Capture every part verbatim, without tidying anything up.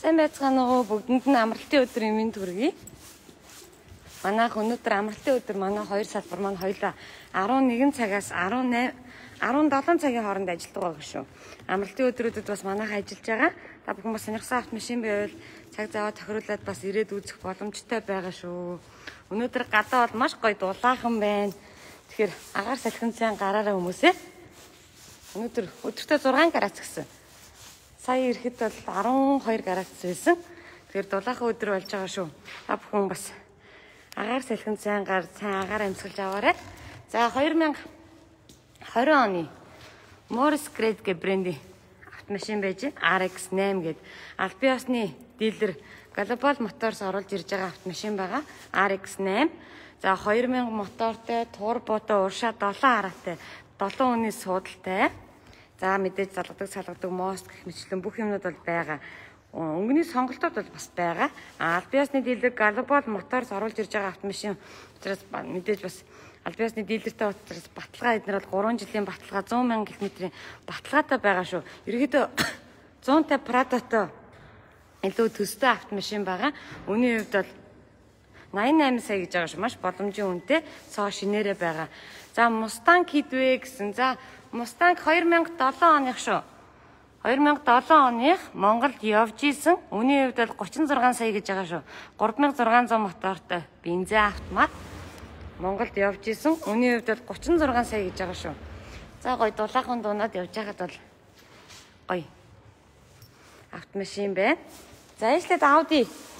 Сайн байцгаана уу бүгдэнд нь амралтын өдөр юмын төргий. Манайх өнөөдөр амралтын өдөр манай хоёр салбар маань хоёулаа арван нэгэн цагаас арван седем цагийн хооронд ажилладаг байгаа шүү. Амралтын өдрүүдэд бас манайх ажиллаж байгаа. Та бүхэн бас сонирхсан автомашин байвал цаг зав тохируулаад бас ирээд үзэх боломжтой байгаа шүү. Өнөөдөр гадаа бол маш гоё дулаахан байна. Тэгэхээр агаар салхин сайн гараараа хүмүүсээ. Өнөөдөр өдөртөө зургаан градус гэсэн. Сая ирэхэд бол арван хоёр градус байсан. Тэгэхээр дулаахан өдөр болж байгаа шүү. Та бүхэн бас агаар салхин сайн гар сайн агаар амьсгалж аваарай. За две тысячи двадцать оны Morris Grade гэх брендийн автомашин байж ар икс eight гээд аль бие усны дилер Global Motors оруулж ирж байгаа автомашин байгаа. ар икс eight. За две thousand мотортой, турботой, уршаа seven хараатай, seven үний суудалтай. За мэдээж залгадаг, салгадаг, мост гэх мэтлэн бүх юмнууд бол байгаа. Өнгөний сонголтууд бол бас байгаа. Аль бие усны дилер Global Motors оруулж ирж байгаа автомашин учраас мэдээж бас аль бие усны дилертэй учраас баталгаа эднэр бол three жилийн баталгаа one hundred мянган км-ийн баталгаатай байгаа шүү. Ерөнхийдөө one fifty Prado-той илүү төстэй автомашин байгаа. Үүний хувьд бол ninety-eight сая гэж байгаа шүү. Маш боломжийн үнэтэй цоо шинээрээ байгаа. За Mustang Kidway гэсэн. За Mustang two thousand seven оных шүү. two thousand seven оных Монголд явж исэн. Үүний хувьд бол thirty-six сая гэж байгаа шүү. three thousand six hundred мотортой бензин автомат Монголд явж исэн. Үүний хувьд бол thirty-six сая гэж байгаа шүү. За гоё дулаахан дуунаад явж байхад бол гоё автомашин байна. За ээжлээд Audi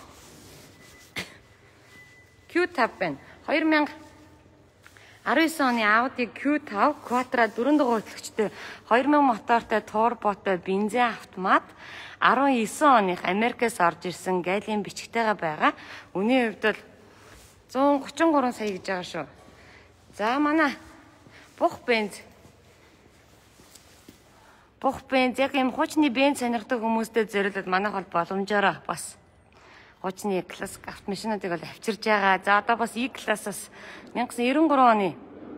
Q five байна. two thousand nineteen оны Audi Q five Quattro four дугаар хөтлөгчтэй two thousand мотортой турботой бензин автомат nineteen оных Америкээс орж ирсэн галлийн бичгтэйгээ байгаа. Үүний хувьд бол one thirty-three сая гэж байгаа шүү. За манай бух бенз бух бенз яг юм хуучны бенз сонирхдаг хүмүүстэй зориулаад манайх бол боломжоор бас хуучны классик автомашинуудыг бол авчирж байгаа. За одоо бас E-классаас nineteen ninety-three оны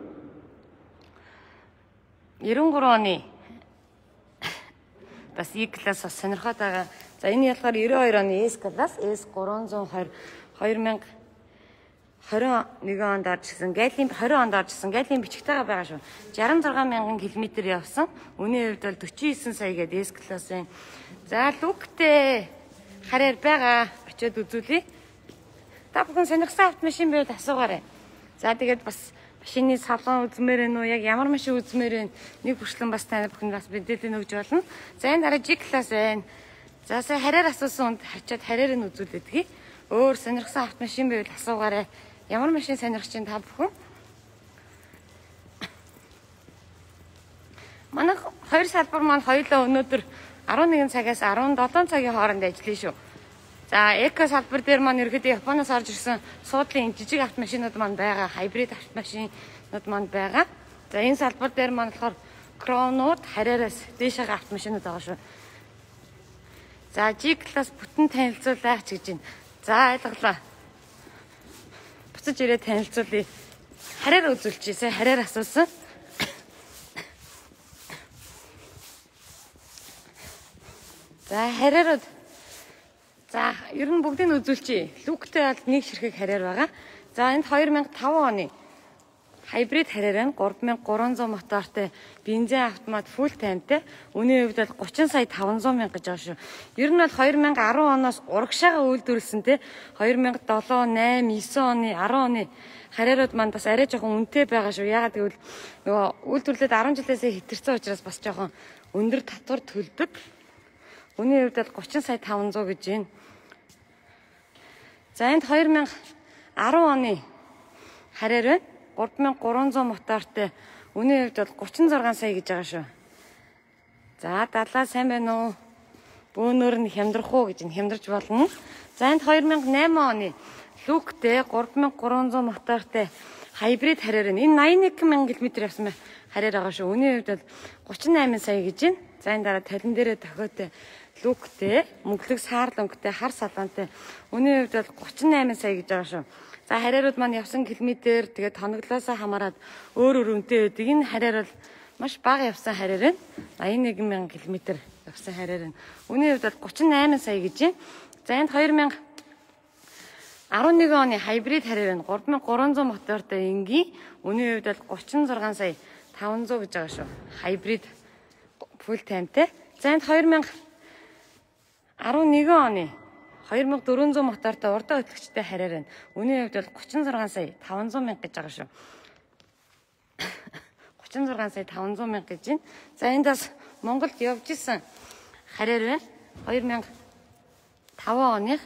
ninety-three оны бас E-класс бас сонирхоод байгаа. За энэ ялгаар ninety-two оны S-класс S three twenty twenty twenty-one онд оржсэн галлийн twenty онд оржсэн галлийн бичгтэйгээ байгаа шүү. sixty-six мянган км явсан. Үүний хувьд бол forty-nine сая гэдэг S-класс байна. За лүктэй хараар байгаа. Очиод үзүүлье. Та бүхэн сонирхсан автомашин байвал асуугаарай. За тэгээд бас машины салон үзмээр нь үү, яг ямар машин үзмээр вэ? Нэг хүрчлэн бас тань бүхэн бас мэдээлэл өгж болно. За энэ дараа G-класс байна. За сая хараар асуусан хүнд харчаад хараар нь үзүүлээдгий. Өөр сонирхсан автомашин байвал асуугаарай. Ямар машин сонирхож чинь та бүхэн? Манай хоёр салбар маань хоёулаа өнөөдөр eleven цагаас seventeen цагийн хооронд ажиллая шүү. За эко салбар дээр маань ерөөдөө Японоос орж ирсэн суудлын жижиг автомашинууд маань байгаа, хайбрид автомашинууд маань байгаа. За энэ салбар дээр маань болохоор кронууд хараараас дээшээ автомашинууд байгаа шүү. За G-класс бүтэн танилцуулаач гэж байна. За ойлголоо. Буцаж ирээд танилцуулъя. Хараар үзүүлчихье. Хараар асуусан. За хараарууд. За ер нь бүгдийг нь үзүүлчихье. Лүктэй бол нэг ширхэг хараар байгаа. За энд two thousand five оны хайбрид хараар нь three thousand three hundred мотортой бензин автомат full tank-тэй. Үүний хувьд бол thirty сая five hundred мянга гэж байгаа шүү. Ер нь бол two thousand ten оноос урагшаага үйлдвэрлэсэнтэй two thousand seven, eight, nine оны, ten оны хараарууд маань бас арай жоохон үнэтэй байгаа шүү. Ягаад гэвэл нөгөө үйлдвэрлээд ten жилээсээ хэтэрсэн учраас бас жоохон өндөр татвар төлдөг. Үүний хувьд бол thirty сая five hundred гэж байна. За энд two thousand ten оны хараар байна. three thousand three hundred мотортой. Үүний хувьд бол thirty-six сая гэж байгаа шүү. За далаа сайн байна уу? Бөөнөр нь хямдрах уу гэж хямдарч болно. За энд two thousand eight оны лүктэй three thousand three hundred мотортой хайбрид хараар нь. Энэ ninety-one мянган км явсан хараар байгаа шүү. Үүний хувьд бол thirty-eight сая гэж байна. За энэ дараа талин дээрээ тохиотой лүктэй, мөглөг саарл өнгөтэй, хар салаантай. Үүний хувьд бол thirty-eight сая гэж байгаа шүү. За хараарууд маань явсан километр тэгээд тоноглоосоо хамаарат өөр өөр үнэтэй байдаг. Энэ хараар бол маш бага явсан хараар байна. ninety-one мянган км явсан хараар байна. Үнийн хувьд бол гучин найман сая гэж байна. За энд хоёр мянга арван нэгэн оны хайбрид хараар байна. гурав мянга гурван зуун мотортой энгийн үнийн хувьд бол гучин зургаан сая таван зуун гэж байгаа шүү. Хайбрид full timeтэй. За энд хоёр мянга арван нэгэн оны хоёр мянга дөрвөн зуун мотортой урдаа хөтлөгчтэй хараар байна. Үнийн хувьд бол гучин зургаан сая таван зуун мянга гэж байгаа шүү. гучин зургаан сая таван зуун мянга гэж байна. За энд бас Монголд явж исэн хараар байна. хоёр мянга таван оных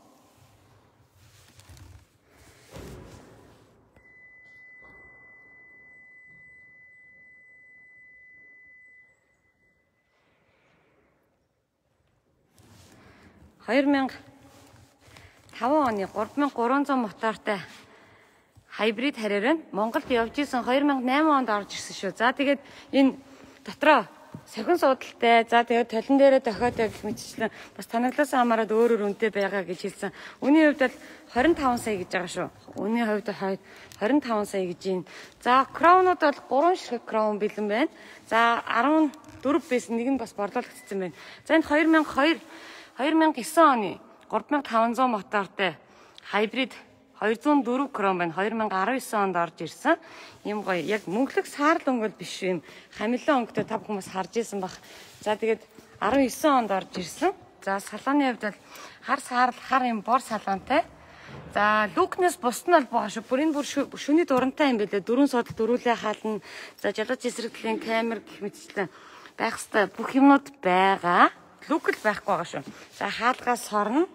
хоёр мянга таван оны гурав мянга гурван зуун мотортой хайбрид хараар байна. Монголд явж исэн хоёр мянга найман онд орж ирсэн шүү. За тэгээд энэ дотроо сахин суудалтай, за тэгээд толон дээрээ дохиотой гэх мэтчлэн бас танаглаас хамаараад өөр өөр үнэтэй байгаа гэж хэлсэн. Үнийн хувьд бол двадцать пять сая гэж байгаа шүү. Үнийн хувьд двадцать пять сая гэж байна. За кроунууд бол гурван ширхэг кроун бэлэн байна. За арван дөрөв байсан, нэг нь бас борлуулагдсан байна. За энэ хоёр мянга хоёр хоёр мянга девэн оны гурав мянга таван зуун мотортой хайбрид хоёр зуун дөрөв крон байна. хоёр мянга девэн онд орж ирсэн. Ийм гоё яг мөнгөлөг саарл өнгөл биш юм. Хамилан өнгөтэй та бүхэн бас харж ирсэн баг. За тэгээд девэн онд орж ирсэн. За салааны хувьд бол хар саарл хар юм бор салаантай. За лукнес бусд нь бол боо шүү. Бүр энэ бүр шүний дурантай юм байлээ. Дөрвөн содол дөрүүлээ хаална. За жолооч эсрэгдлийн камер гэх мэтчлэн байх хэвээр бүх юмнууд байгаа. Лук л байхгүй байгаа шүү. За хаалгаас сорно.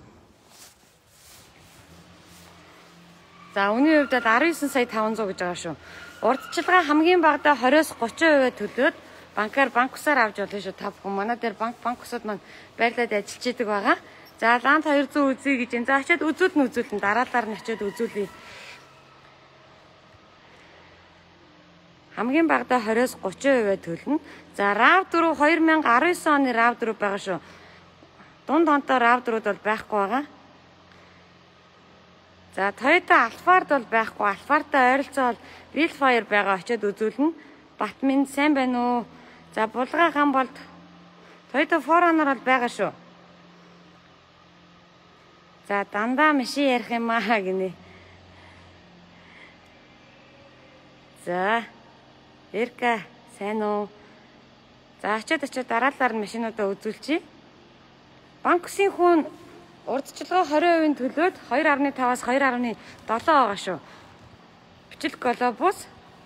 За үнийн хувьд бол девэн сая таван зуун гэж байгаа шүү. Урдчилгаа хамгийн багадаа двадцать-оос гучин хувиар төлөөд банкар банк усаар авч болно шүү. Та бүхэн манай дээр банк банк усууд маань байрлаад ажиллаж идэг байгаа. За ланд хоёр зуун үзье гэж энэ. За очиод үзүүлнэ үзүүлнэ. Дараалаар нь очиод үзүүлье. Хамгийн багадаа двадцать-оос гучин хувиар төлнө. За рав дөрөв хоёр мянга девэн оны рав дөрөв байгаа шүү. Дунд онтоо рав дөрөвд бол байхгүй байгаа. За Toyota Alphard бол байхгүй. Alphard-тай ойролцоо бол Wheelfire байгаа. Очиод үзүүлнэ. Батмин сайн байна уу? За булгаа гам бол Toyota фор хонор бол байгаа шүү. За дандаа машин ярих юм аа гинэ. За Эрка сайн уу? За очиод очиод дараалалаар нь машинуудаа үзүүлчихье. Банк усын хүн урдчилгаа двадцать процент төлөөд two point five-аас two point seven байгаа шүү. Бичил глобус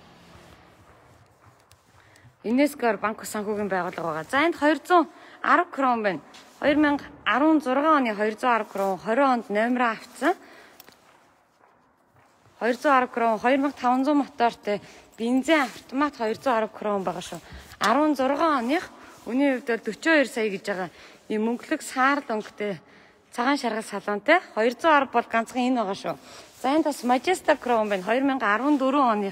Инескор банк санхүүгийн байгууллага байгаа. За энд two hundred ten крон байна. two thousand sixteen оны two hundred ten крон twenty онд номероо авцсан. two hundred ten крон two thousand five hundred мотортой бензин автомат two hundred ten крон байгаа шүү. sixteen оных үнийн хувьд бол forty-two сая гэж байгаа. Ийм мөнгөлөг саарл өнгөтэй цагаан шаргал салонтой two hundred ten бол ганцхан энэ байгаа шүү. За энэ бас Majesta Crown байна. two thousand fourteen оных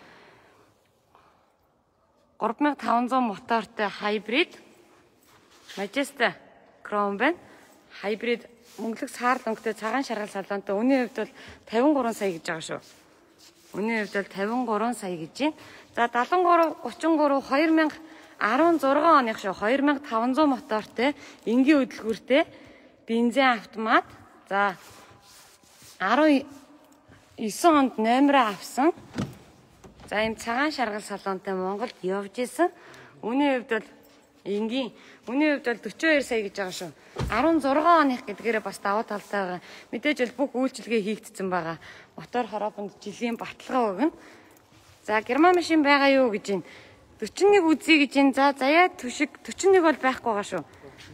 three thousand five hundred мотортой хайбрид Majesta Crown байна. Хайбрид мөнгөлөг саарл өнгөтэй цагаан шаргал салонтой. Үнийн хувьд бол fifty-three сая гэж байгаа шүү. Үнийн хувьд бол fifty-three сая гэж байна. За seventy-three thirty-three two thousand sixteen оных шүү. two thousand five hundred мотортой энгийн хөдөлгүүртэй бензин автомат. За nineteen онд номероо авсан. За энэ цагаан шаргал салонтой Монголд явж исэн. Үнийн хувьд бол энгийн үнийн хувьд бол forty-two сая гэж байгаа шүү. sixteen оных гэдгээрээ бас давуу талтай байгаа. Мэдээж бол бүх үйлчилгээ хийгдсэн байгаа. Мотор хороопонд жилийн баталгаа өгнө. За герман машин байгаа юу гэж байна. forty-one үзье гэж байна. За заяа түшиг forty-one бол байхгүй байгаа шүү.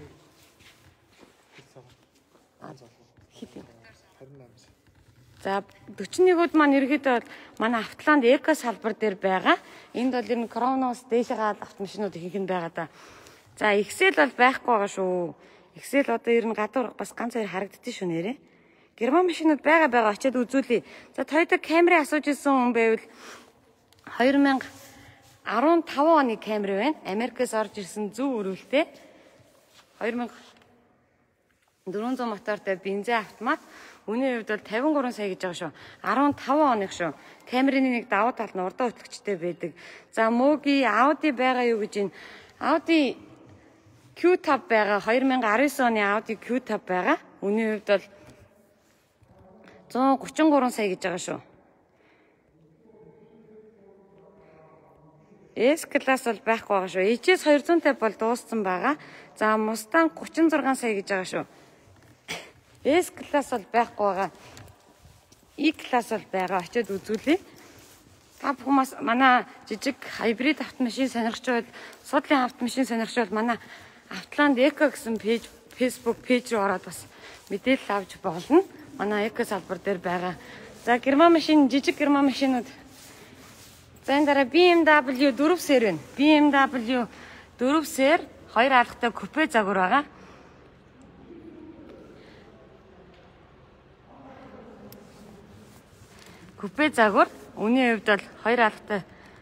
За forty-one-ууд маань ерөөдөө манай Автланд эко салбар дээр байгаа. Энд бол ер нь Kronos дээшээ автомашинууд ихэнх нь байгаа да. За Excel бол байхгүй байгаа шүү. Excel одоо ер нь гадуур бас ганц хоёр харагддээ шүү нэрээ. Герман машинууд байгаа байгаа очиод үзүүлье. За Toyota Camry асууж ирсэн хүн байвал two thousand fifteen оны Camry байна. Америкээс орж ирсэн зөв өрөөлтэй. two thousand four hundred мотортой бензин автомат. Үнийн хувьд бол fifty-three сая гэж байгаа шүү. fifteen оных шүү. Camry-ны нэг давуу тал нь урдаа хөтлөгчтэй байдаг. За Mogi, Audi байгаа юу гэж байна. Audi Q five байгаа. two thousand nineteen оны Audi Q five байгаа. Үнийн хувьд бол one thirty-three сая гэж байгаа шүү. S class бол байхгүй байгаа шүү. H S two fifty бол дууссан байгаа. За Mustang thirty-six сая гэж байгаа шүү. S class бол байхгүй байгаа. E class бол байгаа. Очиод үзүүлье. Та бүхэн манай жижиг hybrid автомашин сонирхч бол судлын автомашин сонирхч бол манай Автоланд Эко гэсэн пэйж Facebook пэйж рүү ороод бас мэдээлэл авч болно. Манай Эко салбар дээр байгаа. За герман машин жижиг герман машинууд. За энэ дараа B M W four сер байна. B M W four сер хоёр алхтай купе загвар байгаа. Купе загвар үнийн хувьд бол хоёр алхтай.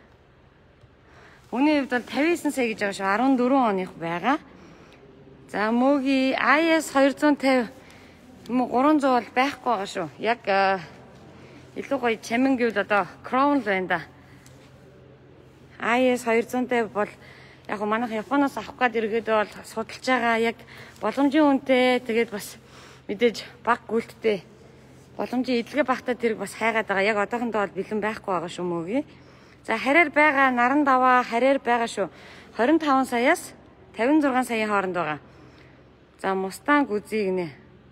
Үнийн хувьд бол fifty-nine сая гэж байгаа шүү. fourteen оных байгаа. За мөгийн I S two fifty юм уу three hundred бол байхгүй байгаа шүү. Яг илүү гоё чамин гэвэл одоо Crown л байна да. I S two fifty бол яг го манайх Японоос авах гээд иргэд бол судалж байгаа яг боломжийн үнэтэй тэгээд бас мэдээж баг гүйлттэй боломжийн эдлэгээ багтаа тэрэг бас хайгаад байгаа. Яг одоохондоо бол бэлэн байхгүй байгаа шүү мөгийн. За хараар байгаа наран даваа хараар байгаа шүү. twenty-five саяас fifty-six саяын хооронд байгаа. За Mustang үзье гинэ.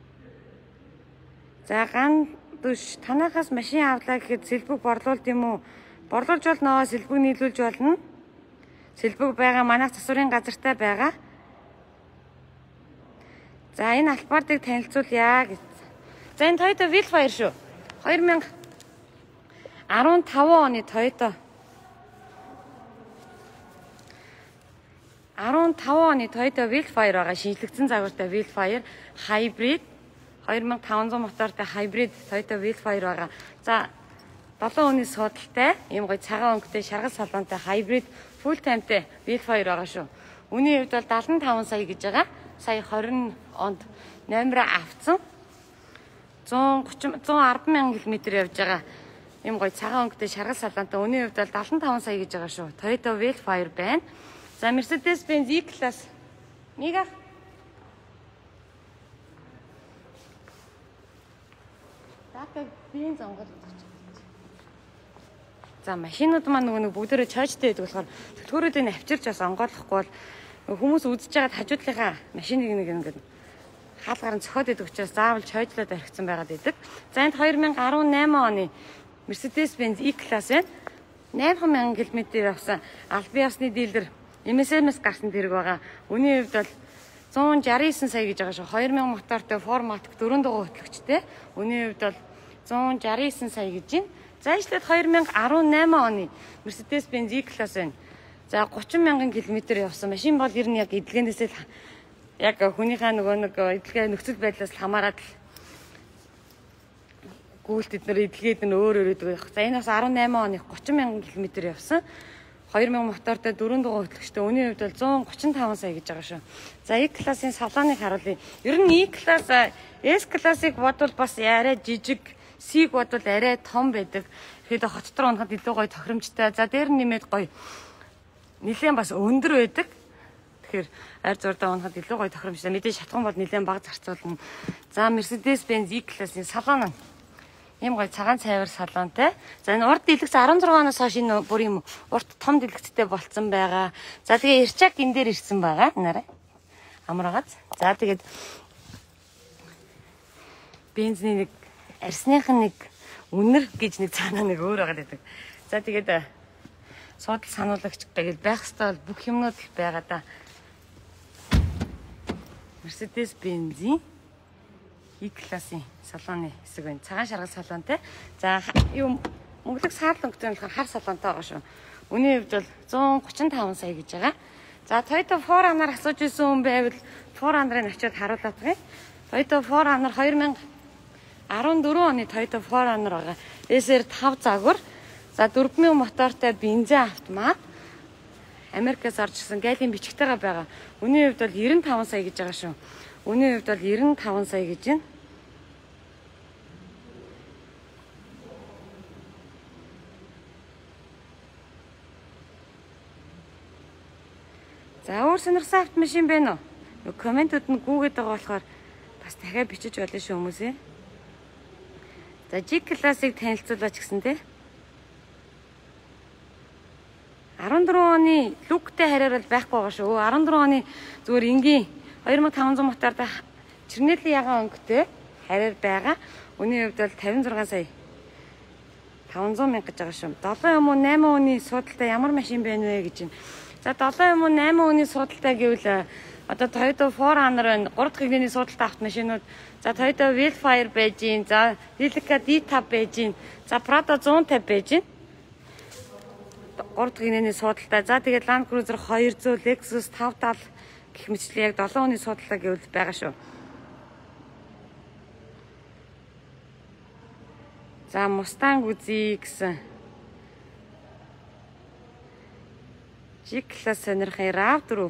За ган дүш танахаас машин авлаа гэхэд сэлбэг борлуулд юм уу? Борлуулж болно, сэлбэг нийлүүлж болно. Сэлбэг байгаа манайх засварын газартай байгаа. За энэ албаардыг танилцуулъя гэж. За энэ Toyota Wildfire шүү. twenty fifteen оны Toyota. fifteen оны Toyota Wildfire байгаа. Шинжлэгдсэн загвартай Wildfire hybrid twenty-five hundred мотортой hybrid Toyota Wildfire байгаа. За seven өний судалтай, ийм гоё цагаан өнгөтэй шаргал салбантай hybrid full timeтэй Wildfire байгаа шүү. Үнийн хувьд бол seventy-five сая гэж байгаа. Сая twenty онд номероо авцсан. one thirty one ten мянган км явж байгаа. Ийм гоё цагаан өнгөтэй шаргал салбантай үнийн хувьд бол seventy-five сая гэж байгаа шүү. Toyota Wildfire байна. За Mercedes-Benz E-Class. Мига. Тата бенз онгол. За машинууд маань нөгөө нэг бүгдээрээ чойжтэй байдаг болохоор төлхөөрөөдөө нь авчирч бас онгойлохгүй бол хүмүүс үзэж байгаад хажуудлынхаа машиныг нэг ингээд хаалгаар нь цохоод байдаг учраас заавал чойжлоод орхисон байгаад байдаг. За энд twenty eighteen оны Mercedes-Benz E-Class байна. eight мянган км явсан албан ёсны дилер эм эс эм эс гарсан тэрэг байгаа. Үнийн хувьд бол one sixty-nine сая гэж байгаа шүү. two thousand мотортой формат four дугаар хөтлөгчтэй. Үнийн хувьд бол one sixty-nine сая гэж байна. За ишлээд twenty eighteen оны Mercedes-Benz E-Class байна. За thirty мянган км явсан машин бол ер нь яг эдлэгээнээс л яг хүнийхээ нөгөө нэг эдлэгээ нөхцөл байдлаас хамаарат гүйлт эднэр эдлгээд нь өөр өөр өгдөг. За энэ бас eighteen оны thirty мянган км явсан. two thousand мотортой four дугаар хөтлөгчтэй үнийн хувьд бол one thirty-five сая гэж байгаа шүү. За E-Class-ийн салааныг харуулъя. Ер нь E-Class S-Class-ыг бодвол бас арай жижиг, C-г бодвол арай том байдаг. Тэгэхээр хот дотор унахад илүү гоё тохиромжтой. За дээр нь нэмээд гоё нэлээд бас өндөр байдаг. Тэгэхээр арь зурдаа унахад илүү гоё тохиромжтой. Мэдээж шатхан бол нэлээд бага зарцуулна. За Mercedes-Benz E-Class-ийн салаан нь ийм гоё цагаан цайвар салонтой. За энэ урд дэлгэц sixteen оноос хойш энэ бүр юм урт том дэлгэцтэй болцсон байгаа. За тэгээ ирчаг энэ дээр ирсэн байгаа. Нараа. Амраагац. За тэгээд бензины нэг арсных нэг үнэр гэж нэг цаанаа нэг өөр байгаа гэдэг. За тэгээд суудал сануулагч гэж байх хэвээр бүх юмнууд л байгаа да. Mercedes-Benz E-Class-ийн салооны хэсэг байна. Цагаан шаргал салонтой. За юу мөнгөлөг саарлан өнгөтэй болохоор хар салонтой байгаа шүү. Үнийн хувьд бол one thirty-five сая гэж байгаа. За Toyota four runner асууж ирсэн хүн байвал four runner-ыг очиод харуулдаг юм. Toyota four runner twenty fourteen оны Toyota four runner байгаа. эс эр five загвар. За four thousand мотортой бензин автомат. Америкаас орж ирсэн гайлын бичгтэйгээ байгаа. Үнийн хувьд бол ninety-five сая гэж байгаа шүү. Үнийн хувьд бол ninety-five сая гэж байна. За өөр сонирхсан автомашин байна уу? Юу комментууд нь гүгээд байгаа болохоор бас дахиад бичиж болно шүү хүмүүсээ. За G class-ыг танилцуулаач гэсэн тий. арван дөрвөн оны луктэй харьаар бол байхгүй байгаа шүү. арван дөрвөн оны зүгээр энгийн хоёр мың таван зуун мотортой Чернелийн ягаан өнгөтэй харьаар байгаа. Үүний хувьд бол тавин зургаан сая таван зуун мянга гэж байгаа шүү. долоо юм уу найман оны суудалтай ямар машин байна вэ гэж байна. За долоо юм уу найман оны суудалтай гэвэл одоо Toyota фор раннер байна. гурав дахь гэгнэний суудалтай автомашинууд. За Toyota Wildfire байж гин. За Delica ди тавь байж гин. За Prado зуун тавь байж гин. гурав дахь гэгнэний суудалтай. За тэгээд Land Cruiser хоёр зуун, Lexus тавь тал гэх мэтлээ яг долоо оны суудалтай гэвэл байгаа шүү. За Mustang үзье гэсэн. G class сонирхын RAV дөрөв.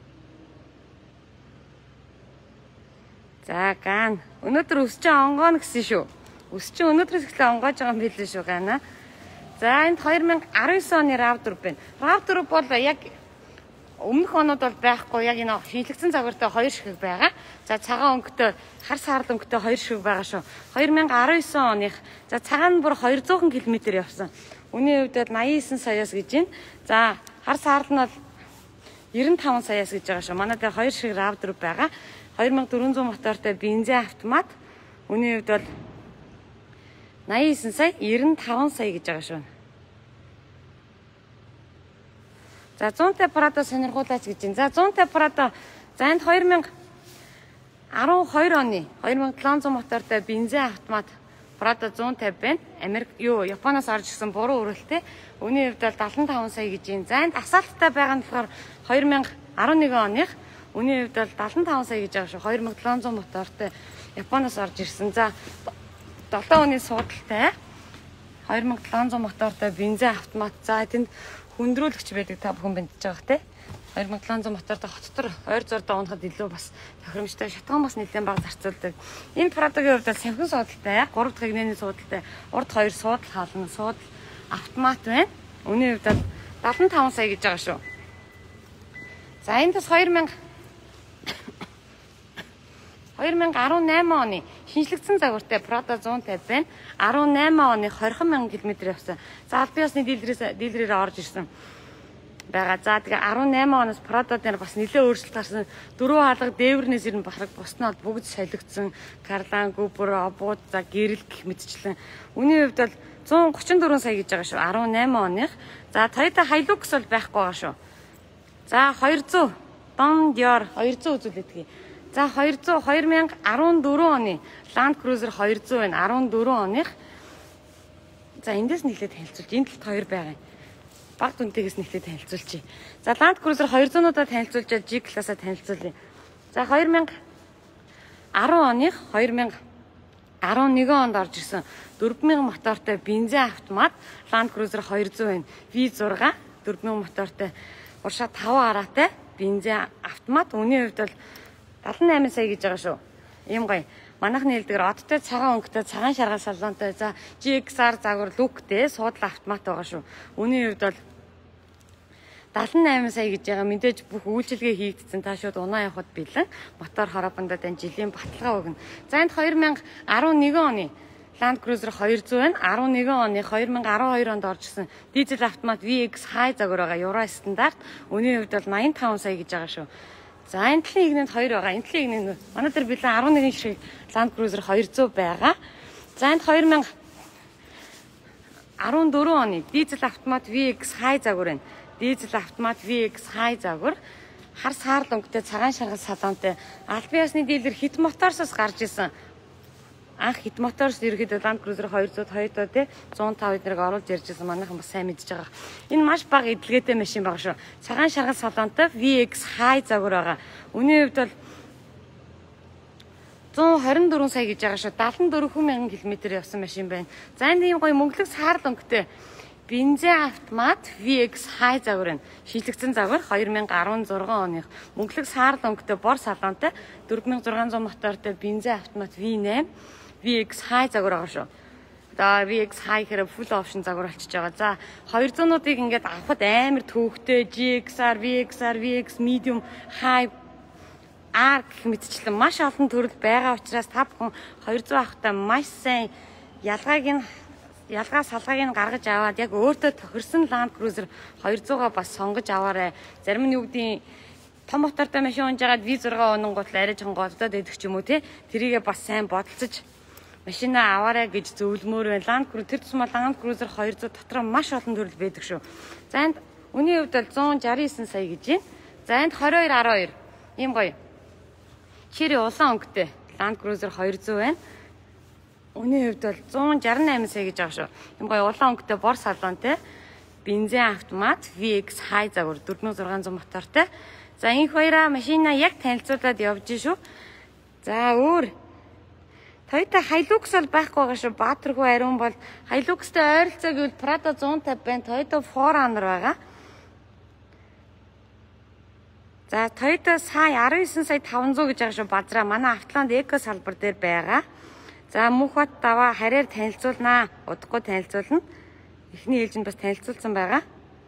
За ган. Өнөөдөр өсч онгоно гэсэн шүү. Өсч өнөөдрөөс эхлээ онгоож байгаа юм билээ шүү гана. За энд хоёр мың арван девять оны RAV дөрөв байна. RAV дөрөв бол яг өмнөх онууд бол байхгүй. Яг энэ шинжлэгдсэн загвартай хоёр ширхэг байгаа. За цагаан өнгөтэй, хар саарл өнгөтэй хоёр ширхэг байгаа шүү. хоёр мың арван девять оных. За цагаан нь бүр двести км явсан. Үүний хувьд бол восемьдесят девять саяас гэж байна. За хар саарл нь бол девяносто пять саяас гэж байгаа шүү. Манай дээр хоёр ширхэг RAV дөрөв байгаа. хоёр мың дөрвөн зуун мотортой бензин автомат. Үүний хувьд бол восемьдесят девять сая, девяносто пять сая гэж байгаа шүү. За зуунтай Prado сонирхуулаач гэж байна. За зуунтай Prado. За энд хоёр мың арван хоёр оны хоёр мың седем зуун мотортой бензин автомат Prado зуун тавь байна. Америк юу Японоос орж ирсэн буруу өрөлттэй. Үүний хувьд бол семьдесят пять сая гэж байна. За энд асфальттай байгаа нь болохоор хоёр мың арван нэгэн оных. Үүний хувьд бол семьдесят пять сая гэж байгаа шүү. хоёр мың седем зуун мотортой Японоос орж ирсэн. За долоо оны суудалтай хоёр мың седем зуун мотортой бензин автомат. За тэнд хүндрүүлэгч байдаг та бүхэн бандж байгаа те. хоёр мың седем зуун мотортой хот дотор ойр зурдаа унахад илүү бас тохиромжтой, шатгаан бас нэлээд бага зарцуулдаг. Энэ Prado-гийн хувьд бол савхин суудалтай, гурав дахь гэгнэний суудалтай, урд хоёр суудал хаална, суудал автомат байна. Үүний хувьд бол семьдесят пять сая гэж байгаа шүү. За энэ бас хоёр мың хоёр мың арван восемь оны шинжлэгдсэн загвартай Prado зуун тавь байна. арван восемь оны двадцать мянган км явсан. За албан ёсны дилерээс дилерээр орж ирсэн байгаа. За тэгээ арван восемь оноос Prado дээр бас нэлээд өөрчлөлт гарсан. Дөрөв хаалга дээврнээс ирэн бахарх бус нь бол бүгд солигдсон. Карлан, Гүбэр, обууд, за гэрэл гэх мэтчлэн. Үүний хувьд бол зуун гучин дөрвөн сая гэж байгаа шүү. арван восемь оных. За Toyota Hilux бол байхгүй байгаа шүү. За хоёр зуун Don Dior хоёр зуун үзүүлээдгий. За хоёр зуун хоёр мың арван дөрвөн оны Land Cruiser хоёр зуун байна. арван дөрвөн оных. За эндээс нэглээд танилцуулж. Энэ талд хоёр байгаа юм. Баг дүнтэйгээс нэглээд танилцуулчих. За Land Cruiser хоёр зуунуудаа танилцуулчаад G class-аа танилцуулъя. За хоёр мың арван оных хоёр мың арван нэгэн онд орж ирсэн дөрвөн мянган мотортой бензин автомат Land Cruiser хоёр зуун байна. V сix дөрвөн мянган мотортой уршаа таван араатай бензин автомат. Үүний хувьд бол семьдесят восемь сая гэж байгаа шүү. Ийм гоё. Манайхны хэлдгээр одтой цагаан өнгөтэй, цагаан шаргал салонтой, за G X R загвар луктэй суудал автомат байгаа шүү. Үүний хувьд бол семьдесят восемь сая гэж байгаа. Мэдээж бүх үйлчилгээ хийгдсэн. Та шууд унаа явахад бэлэн мотор хороопондоо дан жилийн баталгаа өгнө. За энд хоёр мың арван нэгэн оны Land Cruiser хоёр зуун байна. арван нэгэн оны хоёр мың арван хоёр онд орж ирсэн дизель автомат V X High загвар байгаа. Euro стандарт. Үүний хувьд бол восемьдесят пять сая гэж байгаа шүү. За энэ талын игнэнд хоёр байгаа. Энэ талын игнэнд манай дээр бэлэн арван нэгэн ширхэг Land Cruiser хоёр зуун байгаа. За энд хоёр мың арван дөрвөн оны дизель автомат V X High загвар байна. Дизель автомат V X High загвар хар саарл өнгөтэй цагаан шаргал салонтой албан ёсны дилер хит моторсоос гарч исэн. Анх хит моторс ерөөдөө Land Cruiser хоёр зуун Toyota те зуун тавь эднэрийг оруулж ярьж байсан. Манайхан бас сайн мэдж байгаа. Энэ маш бага эдлгээтэй машин байгаа шүү. Цагаан шаргал салонтой V X High загвар байгаа. Үүний хувьд бол зуун хорин дөрвөн сая гэж байгаа шүү. семьдесят четыре мянган км явсан машин байна. За энэ ийм гоё мөнгөлөг саарл өнгөтэй бензин автомат V X High загвар байна. Шилэгдсэн загвар хоёр мың арван зургаан оных. Мөнгөлөг саарл өнгөтэй бор салонтой дөрвөн мянган зургаан зуун мотортой бензин автомат V eight V X High загвар байгаа шүү. За V X High хэрэг full option загвар болчихж байгаа. За хоёр зуунуудыг ингээд авахд амар төвөгтэй G X R, V X R, V X Medium, High R гэх мэтчлэн маш олон төрөл байгаа учраас та бүхэн хоёр зуун авахтаа маш сайн ялгааг нь ялгаа салгааг нь гаргаж аваад яг өөртөө тохирсон Land Cruiser хоёр зуугаа бас сонгож аваарай. Зарим нь юу гэдгийг том мотортой машин унж агаад V сix унангууд л арай жоохон голдоод идэх ч юм уу те. Тэрийгээ бас сайн бодолцож машинаа аваарай гэж зөвлөмөр байна. Land Cruiser тэр тусмаа Land Cruiser хоёр зуун дотор маш олон төрөл байдаг шүү. За энд үний хувьд бол one sixty-nine сая гэж байна. За энд twenty-two twelve ийм гоё. Чири улаан өнгөтэй Land Cruiser two hundred байна. Үний хувьд бол one sixty-eight сая гэж байгаа шүү. Ийм гоё улаан өнгөтэй бор салонтэй бензин автомат V X high загвар four thousand six hundred мотортой. За энэ хоёроо машина яг танилцуулаад явж шүү. За өөр Toyota Hilux бол байхгүй байгаа шүү. Баатаргүй ариун бол Hilux-тэй ойролцоо гэвэл Prado one fifty байна. Toyota four runner байгаа. За Toyota сая nineteen сая five hundred гэж байгаа шүү. Базраа манай Автланд Эко салбар дээр байгаа. За Мөнхбат даваа харьяар танилцуулнаа. Удахгүй танилцуулна. Эхний ээлжинд бас танилцуулсан байгаа.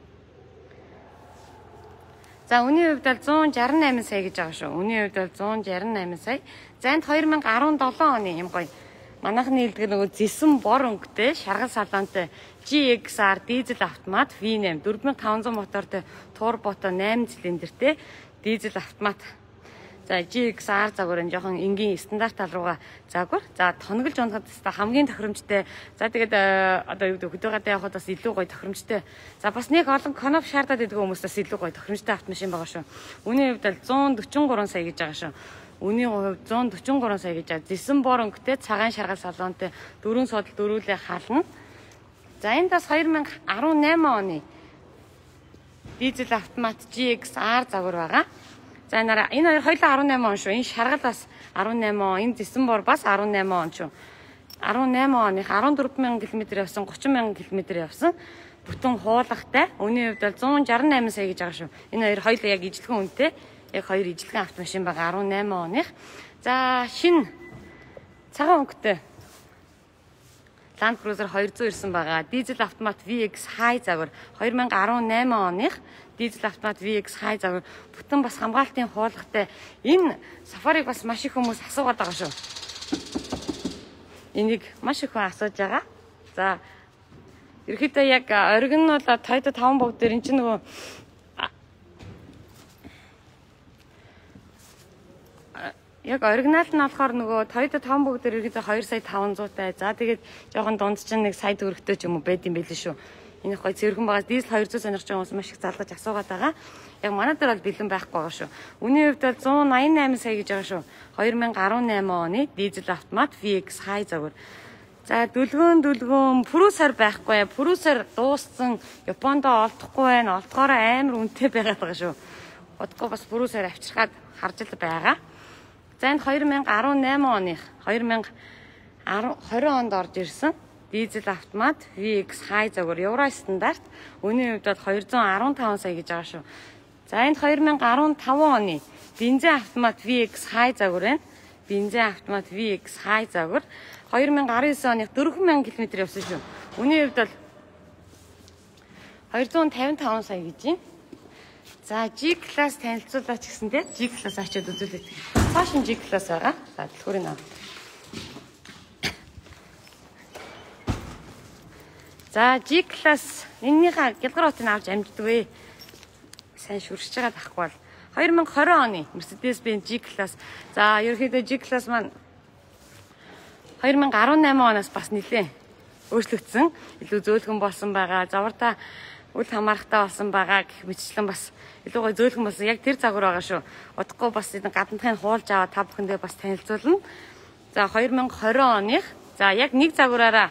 За үний хувьд бол one sixty-eight сая гэж байгаа шүү. Үний хувьд бол one sixty-eight сая. За энд twenty seventeen оны юм гоё. Манайхны хэлдэг нөгөө зэсэн бор өнгөтэй шаргал салонтой G X R дизель автомат V eight four thousand five hundred мотортой турботой eight цилиндертэй дизель автомат. За G X R загвар энэ жоохон энгийн стандарт тал руугаа загвар. За тоноглож унахад хамгийн тохиромжтой. За тэгээд одоо юу гэдэг хөдөөгөөдөө явахад бас илүү гоё тохиромжтой. За бас нэг олон коноп шаардаад идэх хүмүүстээс илүү гоё тохиромжтой автомашин байгаа шүү. Үний хувьд бол one forty-three сая гэж байгаа шүү. Үний хувьд one forty-three сая гэж байгаа. Зэсэн бор өнгөтэй цагаан шаргал салонтой дөрвөн содол дөрүүлээ хална. За энэ бас twenty eighteen оны дизель автомат G X R загвар байгаа. За энэ энэ хоёр eighteen он шүү. Энэ шаргал бас eighteen он, энэ Десембер бас eighteen он шүү. eighteen оных fourteen thousand км явсан, thirty thousand км явсан. Бүтэн хуулахтай. Үүний хувьд бол one sixty-eight сая гэж байгаа шүү. Энэ хоёр хоёул яг ижилхэн үнэтэй. Яг хоёр ижилхэн автомашин байгаа eighteen оных. За шинэ цагаан өнгөтэй Land Cruiser two hundred ирсэн байгаа. Дизель автомат V X high загвар twenty eighteen оных дизель автомат V X high загвар бүтэн бас хамгаалтын хуулгатай. Энэ сафарыг бас маш их хүмүүс асуугаад байгаа шүү. Энийг маш их хүн асууж байгаа. За ерөөхдөө яг оригинал Toyota five богд дээр эн чинь нөгөө яг оригинал нь болохоор нөгөө Toyota five богд дээр ерөөхдөө two сая five hundred тай. За тэгээд жоохон дунд чинь нэг сая төгрөгтэй ч юм уу байд юм байл шүү. Энэ гоё цэвэрхэн байгаа дизель two hundred сонирхож байгаа хүмүүс маш их залгаж асуугаад байгаа. Яг манай дээр бол бэлэн байхгүй байгаа шүү. Үний хувьд бол one ninety-eight сая гэж байгаа шүү. twenty eighteen оны дизель автомат V X high загвар. За дүлгөөн дүлгөөн Purusar байхгүй. Purusar дууссан. Японд олдохгүй байна. Олдохоор амар үнэтэй байгаад байгаа шүү. Удахгүй бас Purusar авчирхаад харж л байгаа. За энэ twenty eighteen оных twenty twenty онд орж ирсэн дизель автомат V X high загвар Евро стандарт. Үүний хувьд бол two hundred fifteen сая гэж байгаа шүү. За энэ twenty fifteen оны бензин автомат V X high загвар байна. Бензин автомат V X high загвар twenty nineteen оных four thousand км явсан шүү. Үүний хувьд бол two hundred fifty-five сая гэж байна. За G class танилцуулаач гэсэн тийм G class очиод үзүүлээд. Цаашин G class байгаа. За дэлгүүрийг авах. За G class энэнийхээ гялгаротыг авч амждагвэ. Сайн шүршиж байгаа тахгүй бол twenty twenty оны Mercedes-Benz G class. За ерөнхийдөө G class маань twenty eighteen оноос бас нэлээ өөрчлөгдсөн. Илүү зөөлхөн болсон байгаа. Завартаа үл хамаарахтай болсон байгаа гэх мэтчлэн бас илүү гой зөөлхөн болсон. Яг тэр загвар байгаа шүү. Удахгүй бас энэ гаднахын хуулж аваад та бүхэндээ бас танилцуулна. За twenty twenty оных за яг нэг загвараараа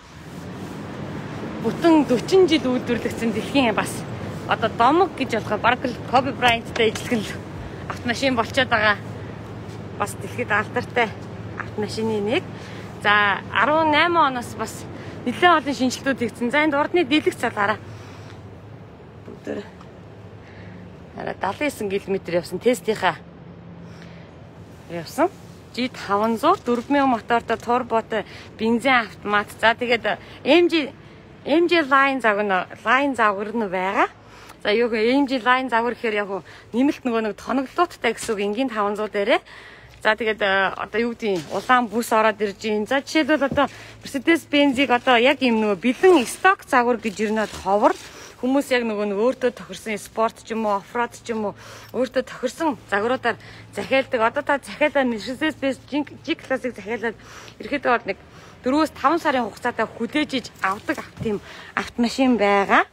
бүтэн forty жил үйлдвэрлэгдсэн дэлхийн бас одоо домог гэж болохоо баг Kobe Bryant-тай ижилхэн автомашин болчиход байгаа. Бас дэлхийд алдартай автомашины нэг. За eighteen оноос бас нэлээд олон шинжилтүүд хийгдсэн. За энд урдны дэлгэц цалгаараа бүгд арай seventy-nine км явсан тестийнхаа явсан. G five hundred four thousand мотортой турботой бензин автомат. За тэгээд M G M G line загвар line загвар нь байгаа. За юу гэх эм жи лайн загвар гэхээр яг нэмэлт нөгөө нэг тоноглолттой гэсэн үг энгийн таван зуун дээрээ. За тэгээд одоо юу гэдгийг улаан бүс ороод ирж байна. За жишээлбэл одоо Mercedes-Benz-ийг одоо яг юм нөгөө бэлэн сток загвар гэж ирнэд ховор хүмүүс яг нөгөө нэг өөртөө тохирсон спорт ч юм уу, оффроуд ч юм уу өөртөө тохирсон загваруудаар захиалдаг. Одоо та захиалаад Mercedes-Benz G-классыг захиалаад ирэхэд бол нэг дөрвөөс таван сарын хугацаатай хүлээж иж авдаг тийм автомашин байгаа.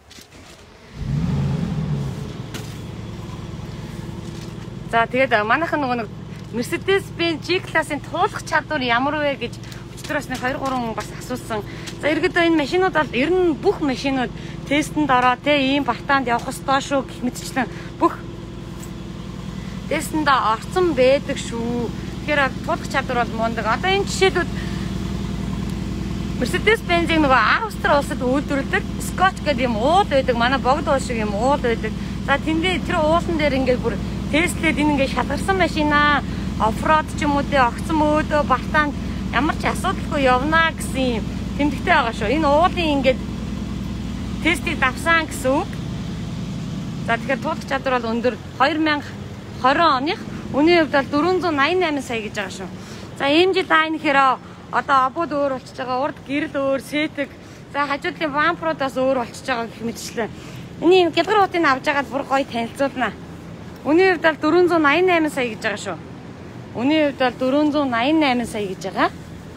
За тэгээд манайхан нөгөө нэг Mercedes-Benz G-классын туулах чадвар ямар вэ гэж өчтөрөөс нэг хоёр гурван бас асуусан. За ерөөдөө энэ машинууд бол ер нь бүх машинууд тестэнд ороо тэ ийм бартаанд явах ёстой шүү гэх мэтчлэн бүх тестэнд орсон байдаг шүү. Тэгэхээр туулах чадвар бол мундаг. Одоо энэ жишээлүүд Mercedes-Benz-ийг нөгөө Австри улсад үйлдвэрлэдэг Scotch гэдэг юм уул байдаг. Манай богд уул шиг юм уул байдаг. За тэндээ тэр уулан дээр ингээд бүр тестлээд энэ ингээд шалгарсан машинаа оффроуд ч юм уу тэ огцон өөдөө бартаанд ямар ч асуудалгүй явна гэсэн юм тэмдэгтэй байгаа шүү. Энэ уулын ингээд тестийг давсан гэсэн үг. За тэгэхээр туулах чадвар бол өндөр две тысячи двадцать оных үнийн хувьд бол дөрвөн зуун найман восемь сая гэж байгаа шүү. За эм жи лайн гэхээр одоо обод өөр болчихж байгаа, урд гэрэл өөр, сэтэг. За хажуудлын бамперууд бас өөр болчихж байгаа гэх мэтчлээ. Эний гялгаруудыг авч байгаад бүр гоё танилцуулна. Үнийн хувьд бол дөрвөн зуун найман восемь сая гэж байгаа шүү. Үнийн хувьд бол дөрвөн зуун найман восемь сая гэж байгаа.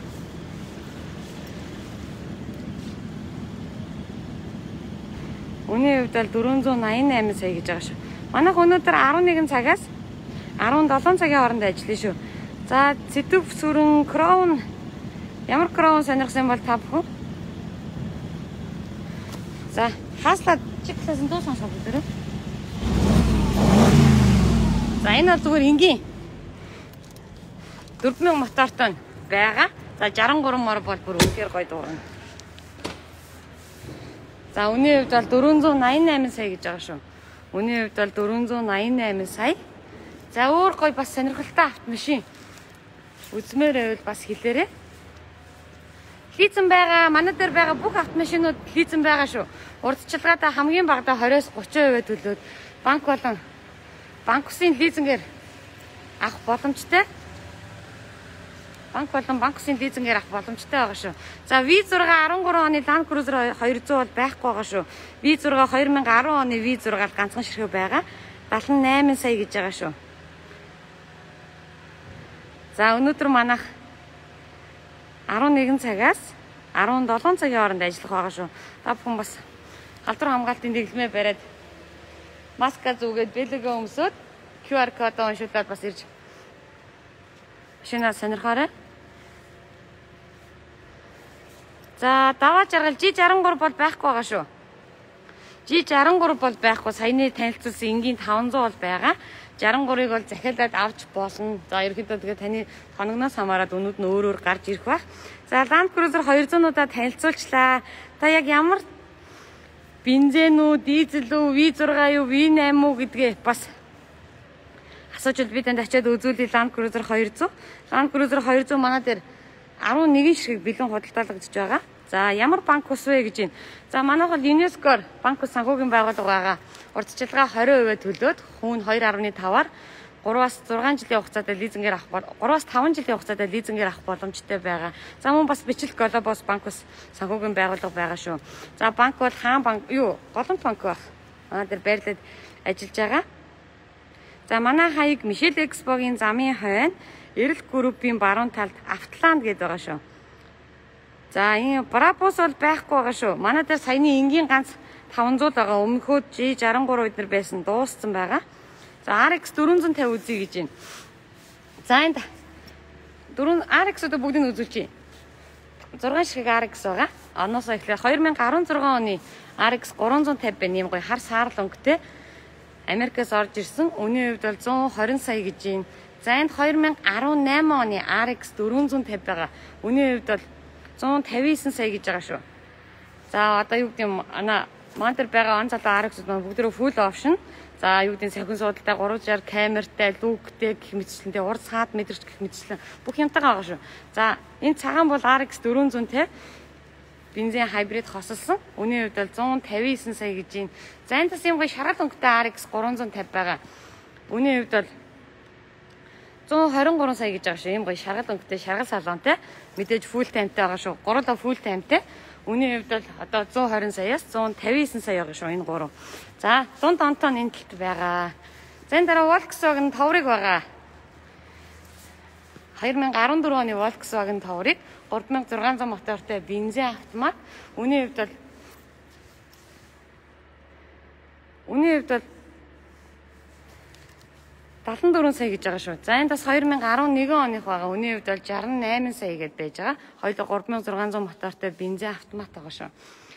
Үнийн хувьд бол дөрвөн зуун найман восемь сая гэж байгаа шүү. Манайх өнөөдөр арван нэгэн цагаас арван долоон цагийн хооронд ажиллана шүү. За цэдв сүрэн Crown ямар Crown сонирхсан бол та бүхэн. За хааслаад G-классын дуу сонсоод үзээрэй. За энэ бол зүгээр энгийн дөрвөн мянган мотортой байгаа. За шестьдесят три мор бол бүр үнэхээр гоё дуурна. За үнийн хувьд бол дөрвөн зуун найман восемь сая гэж байгаа шүү. Үнийн хувьд бол дөрвөн зуун найман восемь сая. За өөр гоё бас сонирхолтой автомашин үзмээр байвал бас хэлээрэй. Лизинг байгаа, манай дээр байгаа бүх автомашинууд лизинг байгаа шүү. Урдчилгаадаа хамгийн багадаа двадцать-с тридцать хувиар төлөөд банк болон банк усын лизингээр авах боломжтой. Банк болон банк усын лизингээр авах боломжтой байгаа шүү. За ви зураг десять три оны Land Cruiser two hundred бол байхгүй байгаа шүү. ви зураг two thousand ten оны ви зураг ганцхан ширхэг байгаа. семьдесят восемь сая гэж байгаа шүү. За өнөөдөр манайх арван нэгэн цагаас арван долоон цагийн хооронд ажиллах байгаа шүү. Та бүхэн бас халдвар хамгаалтын дэглэмээ бариад маска зүгээд бэлэгээ өмсөд ку ар кодоо уншуулад бас ирж машинаа сонирхоорой. За даваа жаргал жи шестьдесят три бол байхгүй байгаа шүү. жи шестьдесят три бол байхгүй. Саяны танилцуулсан энгийн таван зуун бол байгаа. шестьдесят три-ыг бол захиалаад авч болно. За ерөнхийдөө тэгээ таны хоногноос хамаарат өнүүд нь өөр өөр гарч ирэх байх. За Land Cruiser two hundred-уудаа танилцуулчлаа. Та яг ямар бензин үү, дизель үү, ви сix юу, ви eight үү гэдгээ бас асуужвал би танд ачаад үзүүлээ. Land Cruiser two hundred. Land Cruiser two hundred манай дээр арван нэгэн ширхэг бэлэн худалдаалагдж байгаа. За ямар банк ус вэ гэж байна. За манайх бол UNESCO банк ус санхүүгийн байгууллага байгаа. Урдчилгаа twenty хувиар төлөөд хүүн two point five-аар three-аас six жилийн хугацаатай лизингээр авах, three-аас five жилийн хугацаатай лизингээр авах боломжтой байгаа. За мөн бас бичлэг Globos банк ус санхүүгийн байгууллага байгаа шүү. За банк бол хаан банк юу, голомт банк байх. Манай дээр байрлаад ажиллаж байгаа. За манай хаяг Michelle Expo-гийн замын хойно Эрэл группийн баруун талд Автланд гэдэг байгаа шүү. За энэ Brabus бол байхгүй байгаа шүү. Манай дээр саяны энгийн ганц five hundred байгаа. Өмнөхөд жи sixty three эднэр байсан дууссан байгаа. За ар икс four fifty үзье гэж байна. За энд four ар икс-уудаа бүгдийг үзүүлчихье. six ширхэг ар икс байгаа. Оноосоо эхлээ twenty sixteen оны ар икс three fifty байна. Ийм гоё хар саарл өнгөтэй. Америкаас орж ирсэн. Үнийн хувьд бол one twenty сая гэж байна. За энд twenty eighteen оны ар икс four fifty байгаа. Үнийн хувьд бол one fifty-nine сая гэж байгаа шүү. За одоо юу гэдэг юм ана мантер байгаа он залуу ар икс бүгд full option. За юу гэдэг сахин суудалтай three sixty камертай, лүктэй гэх мэтчлэнтэй урд саад мэдэрч гэх мэтчлэн бүх юмтайгаа байгаа шүү. За энэ цагаан бол ар икс four fifty. бензин хайбрид хосолсон. Үнийн хувьд бол зуун тавин девять сая гэж байна. За энэ бас юм гоё шаргал өнгөтэй ар икс гурван зуун тавин байгаа. Үнийн хувьд бол зуун двадцать три сая гэж байгаа шүү. Ийм гоё шаргал өнгөтэй шаргал салонтой. Мэдээж фул таймтай байгаа шүү. Гурлаа фул таймтай. Үнийн хувьд бол одоо зуун двадцать саяас зуун тавин девять сая байгаа шүү энэ гурав. За дунд онтон энэ талд байгаа. За энэ дараа Volkswagen Touareg байгаа. две тысячи четырнадцать оны Volkswagen Touareg три тысячи шестьсот мотортой бензин автомат. Үнийн хувьд бол Үнийн хувьд бол семьдесят четыре сая гэж байгаа шүү. За энэ бас две тысячи одиннадцать оных байгаа. Үнийн хувьд бол шестьдесят восемь сая гэдээ байж байгаа. Хоёулаа три тысячи шестьсот мотортой бензин автомат байгаа шүү.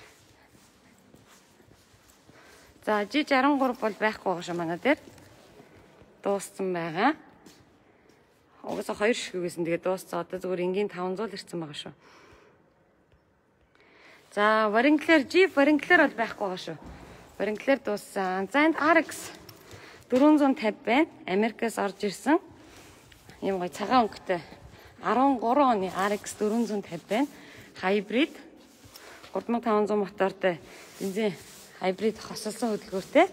За жи шестьдесят три бол байхгүй байгаа шүү манай дээр. Дууссан байгаа. Угаасаа хоёр шиг үгүйсэн. Тэгээд дууссан. Одоо зүгээр энгийн таван сая ирсэн байгаа шүү. За Wrangler Jeep Wrangler бол байхгүй байгаа шүү. Wrangler дууссан. За энд ар икс дөрвөн зуун тавин байна. Америкаас орж ирсэн. Ийм гоё цагаан өнгөтэй. дөрвөн оны ар икс дөрвөн зуун тавин байна. Хайбрид три тысячи пятьсот мотортой бензин хайбрид хосолсон хөдөлгөөртэй.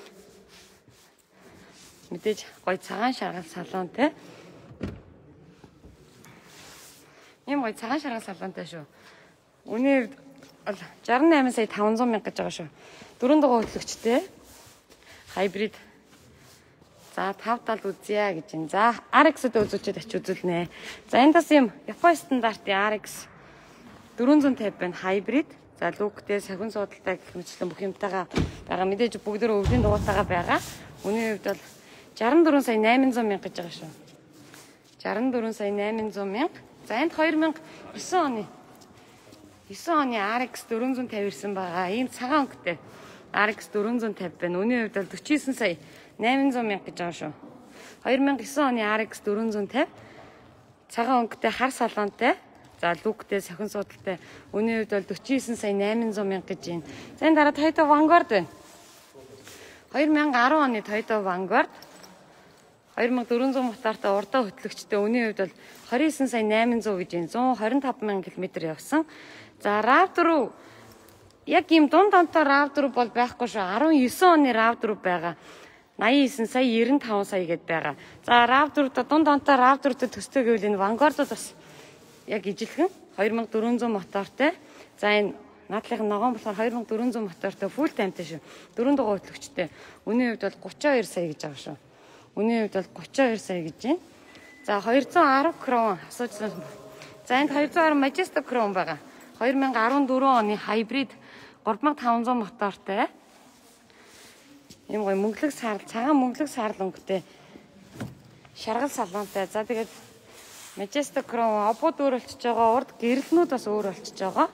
Мэдээж гоё цагаан шаргал салонтой. Ийм гоё цагаан шаргал салонтой шүү. Үнийн бол шестьдесят восемь сая пятьсот мянга гэж байгаа шүү. Дөрөв дугаар хөдөлгөгчтэй. Хайбрид. За тав тал үзье гэж байна. За ар икс-д үзүүлчихэд ач үзүүлнэ. За энэ бас юм Японы стандартын ар икс дөрвөн зуун тавин байна. Хайбрид. За лүктэй сахин суудалтай гэх мэтлэн бүх юмтайгаа байгаа. Мэдээж бүгд өвлийн дугуйтайгаа байгаа. Үнийн хувьд бол шестьдесят четыре сая восемьсот мянга гэж байгаа шүү. шестьдесят четыре сая восемьсот мянга. За энд две тысячи девять оны девять оны ар икс дөрвөн зуун тавин ирсэн байгаа. Ийм цагаан өнгөтэй ар икс дөрвөн зуун тавин байна. Үнийн хувьд бол сорок девять сая восемьсот мянга гэж байгаа шүү. две тысячи девять оны ар икс дөрвөн зуун тавин цагаан өнгөтэй хар салонтой. За лүктэй сахин суудалтай. Үнийн хувьд бол сорок девять сая восемьсот мянга гэж байна. За энэ дараа Toyota Vanguard байна. две тысячи десять оны Toyota Vanguard две тысячи дөрвөн зуун мотортой урдаа хөтлөгчтэй. Үнийн хувьд бол двадцать девять сая восемьсот гэж байна. сто двадцать пять мянган км явсан. За рав дөрөв яг ийм дунд онтой рав дөрөв бол байхгүй шүү. десять оны рав дөрөв байгаа. восемьдесят девять сая девяносто пять сая гэд байгаа. За рав дөрөвт дунд онтой рав дөрөвт төстэй гэвэл энэ Vanguard бас яг ижилхэн две тысячи четыреста мотортой. За энэ наадлынх нь ногоон болохоор две тысячи четыреста мотортой фул таймтай шүү. дөрөв дугаар хөтлөгчтэй. Үнийн хувьд бол тридцать два сая гэж байгаа шүү. Үнийн хувьд бол тридцать два сая гэж байна. За двести десять крон асуужсан. За энд двести десять Majestic крон байгаа. две тысячи четырнадцать оны хайбрид три тысячи пятьсот мотортой. Ийм гоё мөнгөлөг саарл, цагаан мөнгөлөг саарл өнгөтэй шаргал салонтой. За тэгээд Majestic крон обод өөр болчихж байгаа. Урд гэрэлнүүд бас өөр болчихж байгаа.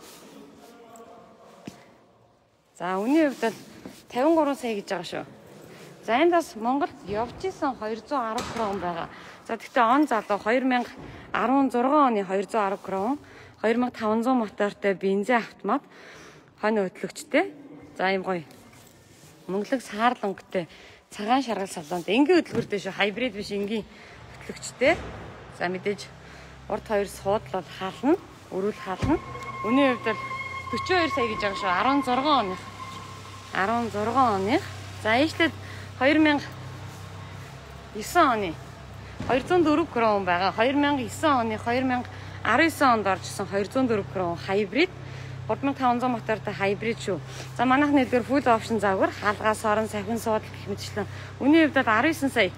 За үнийн хувьд бол пятьдесят три сая гэж байгаа шүү. За энд бас Монголд явж исэн двести десять крон байгаа. За тэгтээ он залуу две тысячи шестнадцать оны двести десять крон две тысячи пятьсот мотортой бензин автомат хонь хөтлөгчтэй. За ийм гоё мөнгөлөг саарл өнгөтэй цагаан шаргал салонтой. Энгийн хөдөлгөөртэй шүү. Хайбрид биш, энгийн хөтлөгчтэй. За мэдээж урд хоёр суудлал хаална, өрүүл хаална. Үнийн хувьд бол сорок два сая гэж байгаа шүү.16 оных.16 оных. За ээжлээд две тысячи девять оны двести четыре крон байгаа. две тысячи девять оны две тысячи десять онд оржсэн двести четыре крон хайбрид три тысячи пятьсот мотортой хайбрид шүү. За манайх нэлгээр full option загвар хаалгаас орон сахин суудал гэх мэтчлэн үнийн хувьд бол десять сая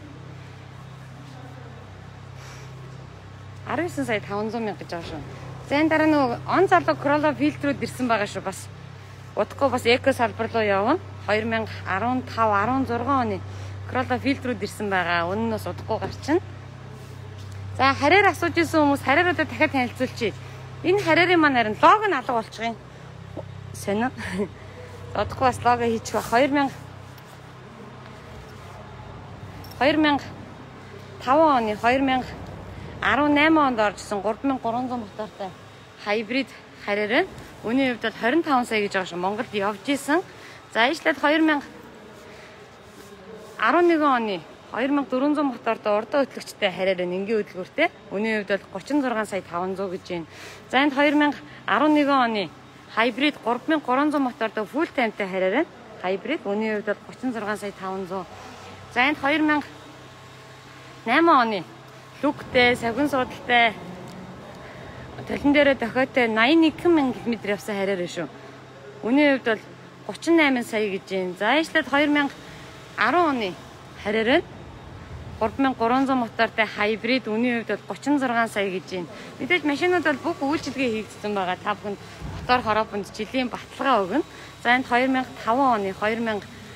десять сая пятьсот мянга гэж байгаа шүү. За энэ дараа нөгөө он залуу Corolla фильтрүүд ирсэн байгаа шүү. Бас удахгүй бас эко салбар руу явна. две тысячи пятнадцать шестнадцать оны Corolla фильтрүүд ирсэн байгаа. Үнэн нь бас удахгүй гарчна. За харьяар асууж исэн хүмүүс харьяаруудаа дахиад танилцуулчих. Энэ харьяарын маань харин лого нь алга болчих юм. Сонио. Удахгүй бас лого хийчих ба две тысячи две тысячи пять оны две тысячи десятtám онд оржсэн три тысячи три сая мотортой хайбрид харьяар. Үнийн хувьд бол двадцать пять сая гэж байгаа шүү. Монголд явж исэн. За ээжлээд две тысячи eleven оны две тысячи четыреста мотортой урдаа хөтлөгчтэй харьяар энгийн хөдөлгөөртэй. Үнийн хувьд бол тридцать шесть сая пятьсот гэж байна. За энд две тысячи eleven оны Hybrid three thousand three hundred мотортой full timeтай харьяар байна. Hybrid үүний хувьд бол thirty-six сая five hundred. За энд two thousand eight оны лүгтэй, савгин суудалтай талан дээрээ дохиотой ninety-one thousand км явсан харьяар байна шүү. Үүний хувьд бол thirty-eight сая гэж байна. За ээжлээд two thousand ten оны харьяар байна. three thousand three hundred мотортой hybrid үүний хувьд бол thirty-six сая гэж байна. Мэдээж машинууд бол бүх үйлчилгээ хийгдсэн байгаа. Та бүхэнд мотор хороопонд жилийн баталгаа өгнө. За энд two thousand five оны two thousand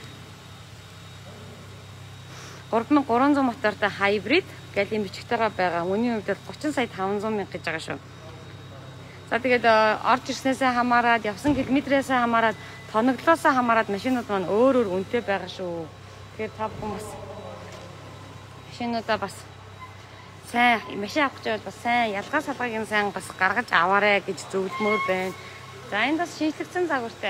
three thousand three hundred мотортой hybrid галийн бичгтэйгээ байгаа. Үүний хувьд бол thirty сая five hundred мянга гэж байгаа шүү. За тэгээд орж ирснээсээ хамаарат, явсан километрээс хамаарат, тоноглоосоо хамаарат машинууд маань өөр өөр үнэтэй байгаа шүү. Тэгэхээр та бүхэн бас машинуудаа бас сайн машин авах гэж бас сайн ялгаа салгааг нь сайн бас гаргаж аваарэ гэж зөвлөмөр байна. За энэ бас шинжлэгдсэн загвартай.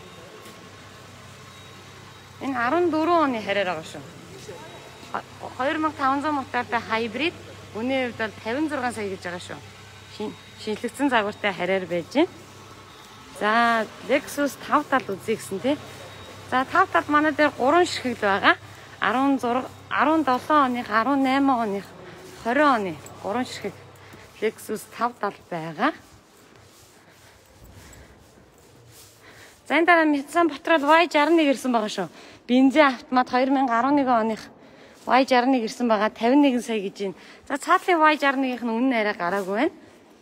Энэ fourteen оны харьяар байгаа шүү. twenty-five hundred мотортой hybrid үнийн хувьд бол fifty-six сая гэж байгаа шүү. Шинжлэгдсэн загвартай харьяар байж байна. За Lexus five тал үзье гэсэн тий. За five тал манай дээр three ширхэг байгаа. sixteen seven оных, eighteen оных, twenty оны three ширхэг Lexus five тал байгаа. За энэ дараа Mitsubishi Patrol Y sixty-one ирсэн байгаа шүү. Бензин автомат twenty eleven оных Y sixty-one ирсэн байгаа fifty-one сая гэж байна. За цаатлын Y sixty-one-ийнх нь үнэн арай гараагүй байна.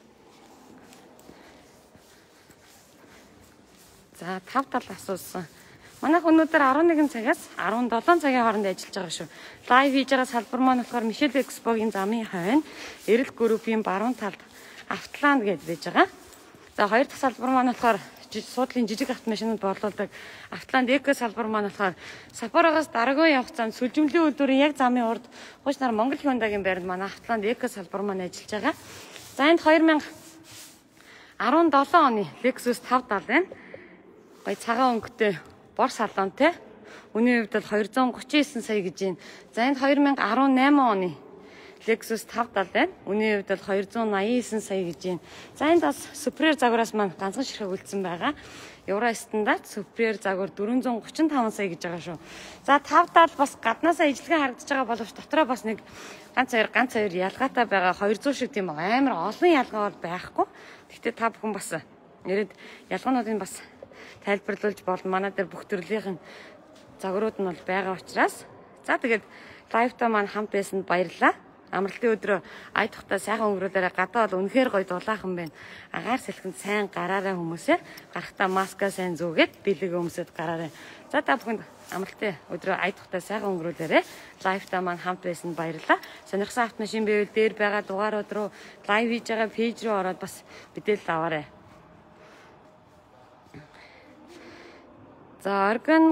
За five тал асуусан. Манайх өнөөдөр eleven цагаас seventeen цагийн хооронд ажиллаж байгаа шүү. Лайв хийж байгаа салбар маань болохоор Michelle Expo-гийн замын хойно Эрэл группийн баруун талд Автланд гэж байж байгаа. За хоёр дахь салбар маань болохоор суудлын жижиг автомашинууд борлуулдаг Автланд Эко салбар маань болохоор Сапорогоос дараагийн явах замд сүлжимлийн үйлдвэрийн яг замын урд гуйч нар Монгол Hyundai-гийн байранд манай Автланд Эко салбар маань ажиллаж байгаа. За энд twenty seventeen оны Lexus five тал байна. Гой цагаан өнгөтэй бор салонтэй. Үүний хувьд бол two hundred thirty-nine сая гэж байна. За энд twenty eighteen оны Lexus five тал байна. Үүний хувьд бол two hundred ninety-nine сая гэж байна. За энд бас Superior загвараас маань ганцхан ширхэг үлдсэн байгаа. Евро стандарт Superior загвар four hundred thirty-five сая гэж байгаа шүү. За five тал бас гаднаасаа ижлэгэн харагдаж байгаа боловч дотроо бас нэг ганц хоёр ганц хоёр ялгаатай байгаа. two hundred шиг тийм амар олон ялгаа бол байхгүй. Гэхдээ та бүхэн бас нэрэд ялгаануудыг бас тайлбарлуулж болно. Манай дээр бүх төрлийн загварууд нь бол байгаа учраас. За тэгээд лайвтаа маань хамт байсанд баярлалаа. Амралтын өдрөө ая тухтай сайхан өнгөрүүлээрэ гадаа бол үнэхээр гоё дулаахан байна. Агаар сэлхэнд сайн гараарай хүмүүсээ. Гарахтаа маска сайн зүүгээд бэлэг өмсөд гараарай. За та бүхэнд амралтын өдрөө ая тухтай сайхан өнгөрүүлээрэ. Лайвтаа маань хамт байсанд баярлалаа. Сонирхсан автомашин байвал дээр байгаа дугаарууд руу лайв хийж байгаа пэйж рүү ороод бас мэдээлэл аваарай. За органик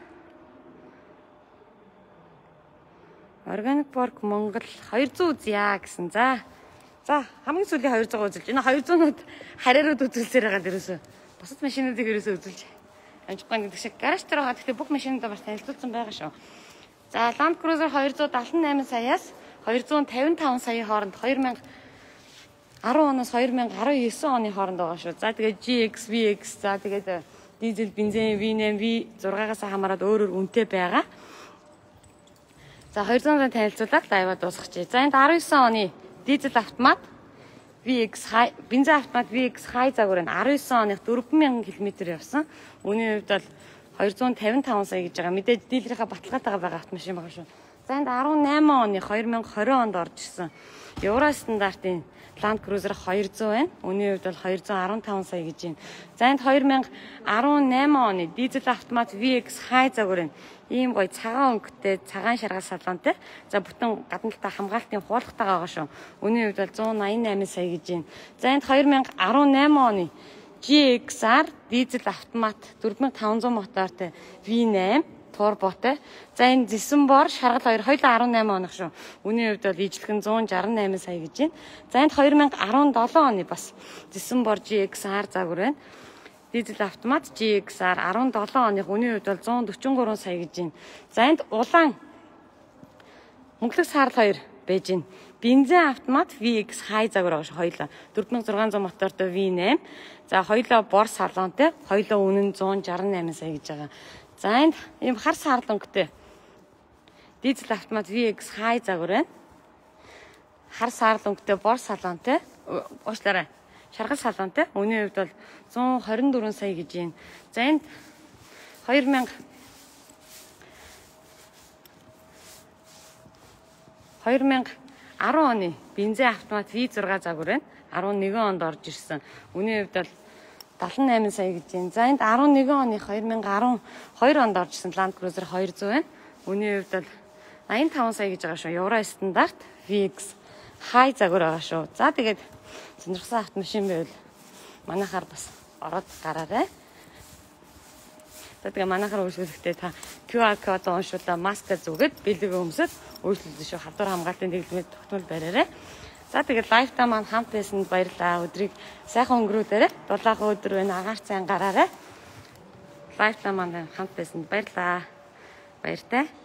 Organic Park Монгол two hundred үзье гэсэн. За. За хамгийн сүүлийн two hundred үзүүлж. Энэ two hundred-нууд харьяарууд үзүүлсээр байгаа дээрээс. Бусад машинуудыг ерөөсөө үзүүлж. Амжихгүй гэдэг шиг гараж дээр байгаа. Гэхдээ бүх машинуудаа бас танилцуулсан байгаа шүү. За Land Cruiser two hundred seventy-eight саяас two hundred fifty-five саяын хооронд two thousand ten оноос two thousand nineteen оны хооронд байгаа шүү. За тэгээд G X, V X, за тэгээд дизель, бензин, V eight, V six-аас хамаарат өөр өөр үнэтэй байгаа. За two hundred танилцуулаад лайва дуусгачих. За энд nineteen оны дизель автомат V X high, бензин автомат V X high загвар нь nineteen оных four thousand км явсан. Үүний хувьд бол two hundred fifty-five сая гэж байгаа. Мэдээж дилерийнхаа баталгаатайгаа байгаа автомашин байгаа шүү. За энд eighteen оны twenty twenty онд орж ирсэн. Евро стандартын Land Cruiser two hundred байна. Үүний хувьд бол two hundred fifteen сая гэж байна. За энд twenty eighteen оны дизель автомат V X high загвар нь ийм гоё цагаан өнгөтэй, цагаан шаргал салонтой. За бүтэн гадна талаа хамгаалтын хуулгатай байгаа шүү. Үүний хувьд бол one ninety-eight сая гэж байна. За энд twenty eighteen оны G X R дизель автомат four thousand five hundred мотортой V eight турботой. За энэ December шаргал хоёр eighteen оных шүү. Үүний хувьд бол ижлэгэн one sixty-eight сая гэж байна. За энд twenty seventeen оны бас December G X R загвар байна. Дизель автомат G X R seventeen оных үнийн хувьд бол one forty-three сая гэж байна. За энд улаан мөнгөлөг саарл хоёр байж байна. Бензин автомат V X high загвар байгаа шүү хоёлаа. four thousand six hundred мотортой V eight. За хоёлоо бор салонтэй. Хоёлоо үнэн one sixty-eight сая гэж байгаа. За энд ийм хар сарлонгтой дизель автомат ви икс хай загвар байна. Хар сарлонгтой бор салонтой. Уучлаарай. Шаргал салонтой. Үнийн хувьд бол one twenty-four сая гэж байна. За энд two thousand two thousand ten оны бензин автомат ви six загвар байна. eleven онд орж ирсэн. Үнийн хувьд бол seventy-eight сая гэж байна. За энд eleven оны twenty twelve онд орж ирсэн Land Cruiser two hundred байна. Үнийн хувьд бол eighty-five сая гэж байгаа шүү. Евро стандарт ви икс хай загвар байгаа шүү. За тэгээд сонирхсан автомашин байвал манайхаар бас ороод гараарай. За тэгээ манайхаар үйлчлэхдээ та ку ар код уншуулаа маска зүгээд бэлэг өмсөд үйлчлүүлсэн шүү. Хавдар хамгаалтын дэглэмэд тогтмол бариарай. За тэгээд лайфтаа маань хамт байсанд баярлалаа. Өдрийг сайхан өнгөрүүлээрэй. Дулаахан өдөр байна. Агаарч сайн гараарай. Лайфтаа маань хамт байсанд баярлалаа. Баяртай.